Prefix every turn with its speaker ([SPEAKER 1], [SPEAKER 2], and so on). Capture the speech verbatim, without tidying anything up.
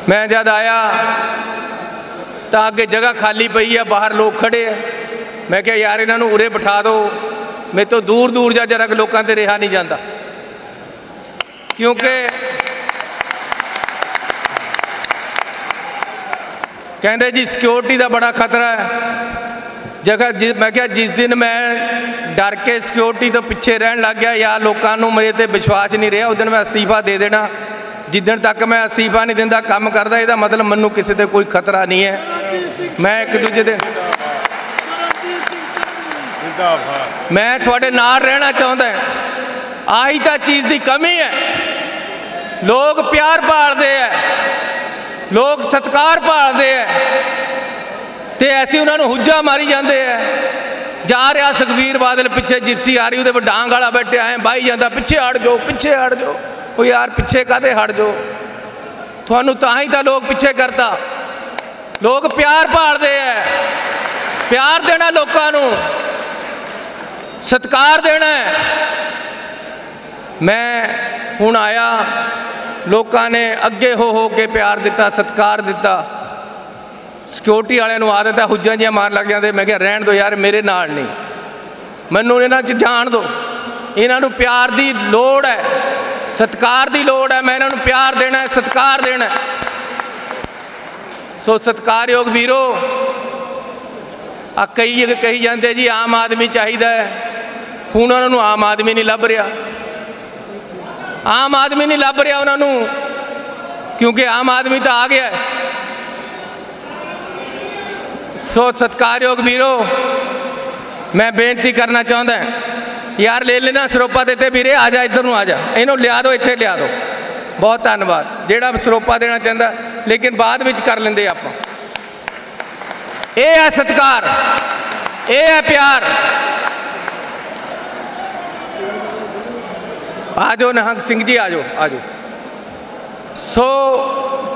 [SPEAKER 1] मैं जब आया तो अगे जगह खाली पई है, बाहर लोग खड़े है। मैं क्या यार इन्हों उरे बिठा दो, मेरे तो दूर दूर जा जरा लोगों से रहा नहीं जाता, क्योंकि कहते जी सिक्योरिटी का बड़ा खतरा है जगह जि, मैं क्या जिस दिन मैं डर के सिक्योरिटी तो पिछे रहन लग गया या लोगों मेरे ते विश्वास नहीं रहा, उस दिन मैं अस्तीफा दे देना। जिदन तक मैं अस्तीफा नहीं देता काम करता, यदा मतलब मैनू किसी से कोई खतरा नहीं है। मैं एक दूजे दे मैं थोड़े नाल रहना चाहता है। आही तो चीज़ की कमी है। लोग प्यार भालते हैं, लोग सत्कार भालते हैं, तो ऐसे उन्होंने हुज्जा मारी जाते हैं। जा रहा सुखबीर बादल पिछे जिप्सी आ रही, वो डांग वाला बैठे आए बाई जाता, पिछे हट जाओ पिछे हट जाओ। वो यार पिछे काहदे हट जाओ, थानू तां ही तो लोग पिछे करता। लोग प्यार भालते हैं, प्यार देना लोगों को, सत्कार देना है। मैं हुण आया, लोगों ने अगे हो हो के प्यार दिता, सत्कार दिता। सिक्योरिटी वाले आदत है हुज्जां जिहां मार लग जाते। मैं क्या रहन दो यार, मेरे नाल नहीं, मैनू इन्हां च जाण दो। इन्हां नूं प्यार की लोड़ है, सत्कार की लोड़ है। मैं इन्हां नूं प्यार देना है, सत्कार देना है। सो सत्कारयोग वीरो, आ कई कही जाते जी आम आदमी चाहिए है, हुण उन्होंने आम आदमी नहीं लभ रहा। आम आदमी नहीं लभ रहा उन्होंने, क्योंकि आम आदमी तो आ गया है। सो सत्कारयोग वीरो, मैं बेनती करना चाहता यार ले लेना सरोपा देते वीरे, आ जा इधर आ जा, इन्हों लिया दो, इत्थे लिया दो। बहुत धन्यवाद जेड़ा सरोपा देना चाहता, लेकिन बाद में कर लेंगे आप। ये है सत्कार, ये है प्यार। आ जाओ निहंग सिंह जी, आ जाओ आ जाओ। सो